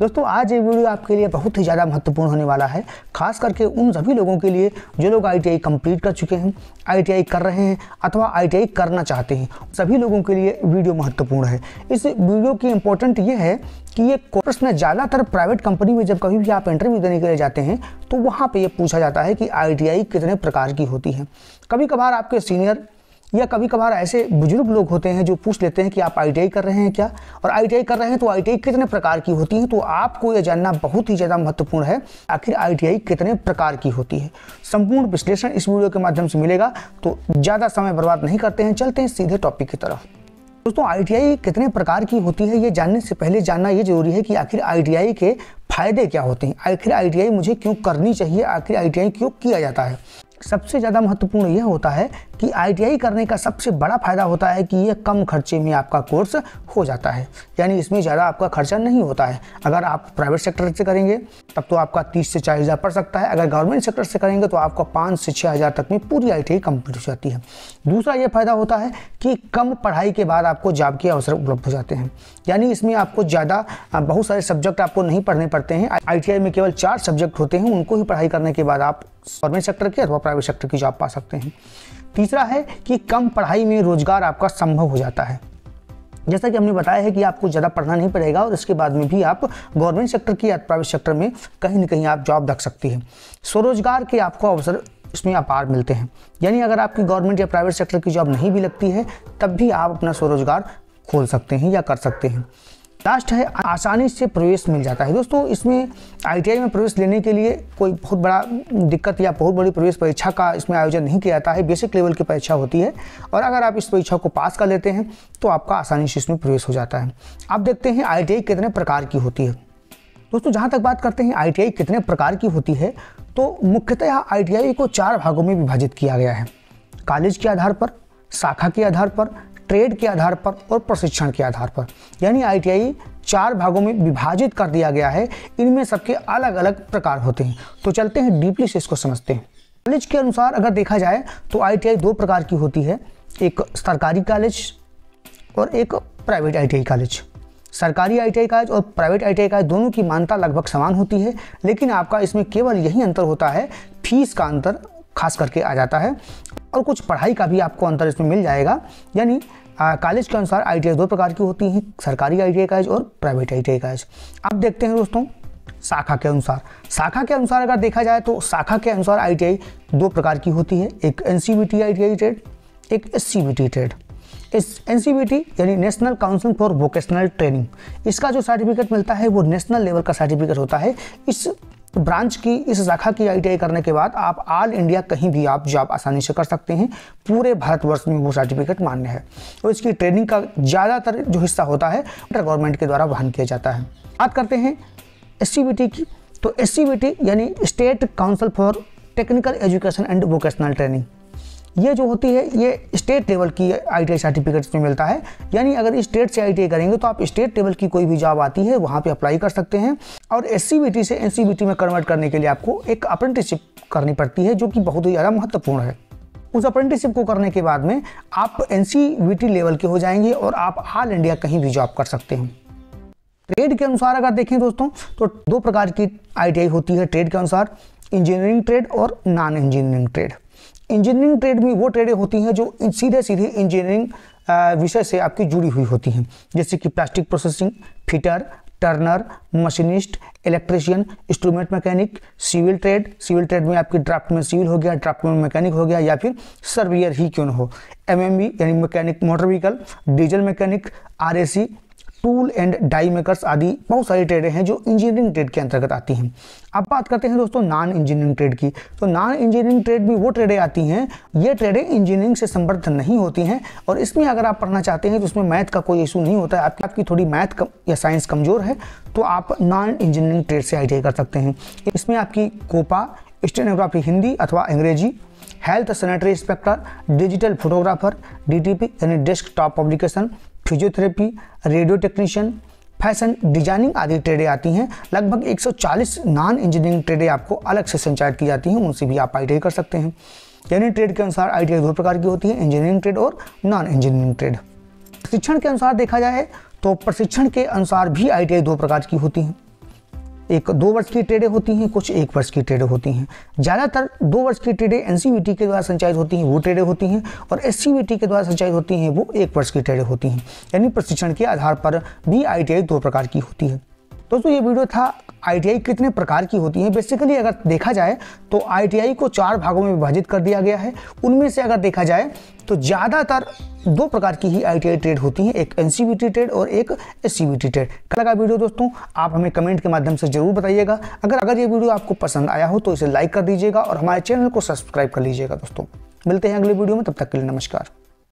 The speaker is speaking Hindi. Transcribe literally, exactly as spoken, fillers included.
दोस्तों आज ये वीडियो आपके लिए बहुत ही ज़्यादा महत्वपूर्ण होने वाला है, खास करके उन सभी लोगों के लिए जो लोग आई टी आई कंप्लीट कर चुके हैं, आई टी आई कर रहे हैं अथवा आई टी आई करना चाहते हैं। सभी लोगों के लिए वीडियो महत्वपूर्ण है। इस वीडियो की इम्पोर्टेंट ये है कि ये कोर्स में ज़्यादातर प्राइवेट कंपनी में जब कभी भी आप इंटरव्यू देने के लिए जाते हैं तो वहाँ पर यह पूछा जाता है कि आई टी आई कितने प्रकार की होती है। कभी कभार आपके सीनियर या कभी कभार ऐसे बुजुर्ग लोग होते हैं जो पूछ लेते हैं कि आप आई टी आई कर रहे हैं क्या, और आई टी आई कर रहे हैं तो आई टी आई कितने प्रकार की होती है। तो आपको यह जानना बहुत ही ज़्यादा महत्वपूर्ण है, आखिर आई टी आई कितने प्रकार की होती है। संपूर्ण विश्लेषण इस वीडियो के माध्यम से मिलेगा, तो ज़्यादा समय बर्बाद नहीं करते हैं, चलते हैं सीधे टॉपिक की तरफ। दोस्तों आई टी आई कितने प्रकार की होती है ये जानने से पहले जानना ये जरूरी है कि आखिर आई टी आई के फायदे क्या होते हैं, आखिर आई टी आई मुझे क्यों करनी चाहिए, आखिर आई टी आई क्यों किया जाता है। सबसे ज़्यादा महत्वपूर्ण यह होता है कि आई टी आई करने का सबसे बड़ा फायदा होता है कि यह कम खर्चे में आपका कोर्स हो जाता है, यानी इसमें ज़्यादा आपका खर्चा नहीं होता है। अगर आप प्राइवेट सेक्टर से करेंगे तब तो आपका तीस से चालीस हज़ार पड़ सकता है, अगर गवर्नमेंट सेक्टर से करेंगे तो आपका पाँच से छः हज़ार तक में पूरी आई टी आई कंप्लीट हो जाती है। दूसरा यह फायदा होता है कि कम पढ़ाई के बाद आपको जॉब के अवसर उपलब्ध हो जाते हैं, यानी इसमें आपको ज़्यादा बहुत सारे सब्जेक्ट आपको नहीं पढ़ने पड़ते हैं। आई टी आई में केवल चार सब्जेक्ट होते हैं, उनको ही पढ़ाई करने के बाद आप गवर्नमेंट सेक्टर के अथवा प्राइवेट सेक्टर की जॉब पा सकते हैं। तीसरा है कि कम पढ़ाई में रोजगार आपका संभव हो जाता है। जैसा कि हमने बताया है कि आपको ज़्यादा पढ़ना नहीं पड़ेगा और इसके बाद में भी आप गवर्नमेंट सेक्टर की या प्राइवेट सेक्टर में कहीं ना कहीं आप जॉब रख सकती हैं। स्वरोजगार के आपको अवसर इसमें अपार मिलते हैं, यानी अगर आपकी गवर्नमेंट या प्राइवेट सेक्टर की जॉब नहीं भी लगती है तब भी आप अपना स्वरोजगार खोल सकते हैं या कर सकते हैं। लास्ट है आसानी से प्रवेश मिल जाता है। दोस्तों इसमें आई टी आई में प्रवेश लेने के लिए कोई बहुत बड़ा दिक्कत या बहुत बड़ी प्रवेश परीक्षा का इसमें आयोजन नहीं किया जाता है, बेसिक लेवल की परीक्षा होती है और अगर आप इस परीक्षा को पास कर लेते हैं तो आपका आसानी से इसमें प्रवेश हो जाता है। अब देखते हैं आई टी आई कितने प्रकार की होती है। दोस्तों जहाँ तक बात करते हैं आई टी आई कितने प्रकार की होती है, तो मुख्यतः आई टी आई को चार भागों में विभाजित किया गया है, कॉलेज के आधार पर, शाखा के आधार पर, ट्रेड के आधार पर और प्रशिक्षण के आधार पर, यानी आई टी आई चार भागों में विभाजित कर दिया गया है। इनमें सबके अलग अलग प्रकार होते हैं, तो चलते हैं डीपली से इसको समझते हैं। कॉलेज के अनुसार अगर देखा जाए तो आई टी आई दो प्रकार की होती है, एक सरकारी कॉलेज और एक private I T I college. सरकारी आई टी आई कॉलेज और private I T I college दोनों की मान्यता लगभग समान होती है, लेकिन आपका इसमें केवल यही अंतर होता है, फीस का अंतर खास करके आ जाता है और कुछ पढ़ाई का भी आपको अंतर इसमें मिल जाएगा। यानी कॉलेज के अनुसार आई टी आई दो प्रकार की होती हैं, सरकारी आई टी आई कॉलेज और private I T I college. अब देखते हैं दोस्तों शाखा के अनुसार। शाखा के अनुसार अगर देखा जाए तो शाखा के अनुसार आई टी आई दो प्रकार की होती है, एक N C V T I T I trade, एक S C V T trade. इस एन सी बी टी यानी national council for vocational training, इसका जो सर्टिफिकेट मिलता है वो नेशनल लेवल का सर्टिफिकेट होता है। इस ब्रांच की, इस शाखा की आई टी आई करने के बाद आप ऑल इंडिया कहीं भी आप जॉब आसानी से कर सकते हैं, पूरे भारतवर्ष में वो सर्टिफिकेट मान्य है। और इसकी ट्रेनिंग का ज़्यादातर जो हिस्सा होता है गवर्नमेंट के द्वारा वहन किया जाता है। बात करते हैं एस सी बी टी की, तो एस सी बी टी यानी state council for technical education and vocational training, ये जो होती है ये स्टेट लेवल की आई टी आई सर्टिफिकेट में मिलता है। यानी अगर स्टेट से आई टी आई करेंगे तो आप स्टेट लेवल की कोई भी जॉब आती है वहाँ पे अप्लाई कर सकते हैं। और एस सी बी टी से एन सी बी टी में कन्वर्ट करने के लिए आपको एक अप्रेंटिसशिप करनी पड़ती है, जो कि बहुत ही ज़्यादा महत्वपूर्ण है। उस अप्रेंटिसशिप को करने के बाद में आप N C V T level के हो जाएंगे और आप ऑल इंडिया कहीं भी जॉब कर सकते हैं। ट्रेड के अनुसार अगर देखें दोस्तों तो दो प्रकार की आई टी आई होती है ट्रेड के अनुसार, इंजीनियरिंग ट्रेड और non engineering trade. Engineering trade में वो ट्रेडें होती हैं जो सीधे सीधे इंजीनियरिंग विषय से आपकी जुड़ी हुई होती हैं, जैसे कि plastic processing, fitter, turner, machinist, electrician, instrument mechanic, civil trade. Civil trade में आपकी ड्राफ्ट में सिविल हो गया, ड्राफ्ट में मैकेनिक हो गया, या फिर सर्वेयर ही क्यों न हो। एम एम बी यानी mechanic motor vehicle, diesel mechanic, R A C, tool and die makers आदि बहुत सारी ट्रेडें हैं जो इंजीनियरिंग ट्रेड के अंतर्गत आती हैं। अब बात करते हैं दोस्तों नॉन इंजीनियरिंग ट्रेड की, तो नॉन इंजीनियरिंग ट्रेड भी वो ट्रेडें आती हैं, ये ट्रेडें इंजीनियरिंग से संबद्ध नहीं होती हैं और इसमें अगर आप पढ़ना चाहते हैं तो उसमें मैथ का कोई इशू नहीं होता है, आपकी आपकी थोड़ी मैथ कम या साइंस कमज़ोर है तो आप नॉन इंजीनियरिंग ट्रेड से आई टी आई कर सकते हैं। इसमें आपकी कोपा, स्टेनोग्राफी हिंदी अथवा अंग्रेजी, health sanitary inspector, digital photographer, D T P यानी desktop publication, physiotherapy, radio technician, fashion designing आदि ट्रेडें आती हैं। लगभग एक सौ चालीस नॉन इंजीनियरिंग ट्रेडें आपको अलग से संचालित की जाती हैं, उनसे भी आप आई टी आई कर सकते हैं। यानी ट्रेड के अनुसार आई टी आई दो प्रकार की होती है, इंजीनियरिंग ट्रेड और नॉन इंजीनियरिंग ट्रेड। प्रशिक्षण के अनुसार देखा जाए तो प्रशिक्षण के अनुसार भी आई टी आई दो प्रकार की होती हैं। एक दो वर्ष की ट्रेडें होती हैं, कुछ एक वर्ष की ट्रेडें होती हैं। ज़्यादातर दो वर्ष की ट्रेडें एनसीवीटी के द्वारा संचालित होती हैं, वो ट्रेडें होती हैं, और एससीवीटी के द्वारा संचालित होती हैं, वो एक वर्ष की ट्रेडें होती हैं। यानी प्रशिक्षण के आधार पर भी आईटीआई दो प्रकार की होती है। दोस्तों ये वीडियो था आईटीआई कितने प्रकार की होती है। बेसिकली अगर देखा जाए तो आईटीआई को चार भागों में विभाजित कर दिया गया है। उनमें से अगर देखा जाए तो ज़्यादातर दो प्रकार की ही आईटीआई ट्रेड होती हैं, एक एनसीवीटी ट्रेड और एक एससीवीटी ट्रेड। कैसा लगा वीडियो दोस्तों, आप हमें कमेंट के माध्यम से जरूर बताइएगा। अगर अगर ये वीडियो आपको पसंद आया हो तो इसे लाइक कर दीजिएगा और हमारे चैनल को सब्सक्राइब कर लीजिएगा। दोस्तों मिलते हैं अगले वीडियो में, तब तक के लिए नमस्कार।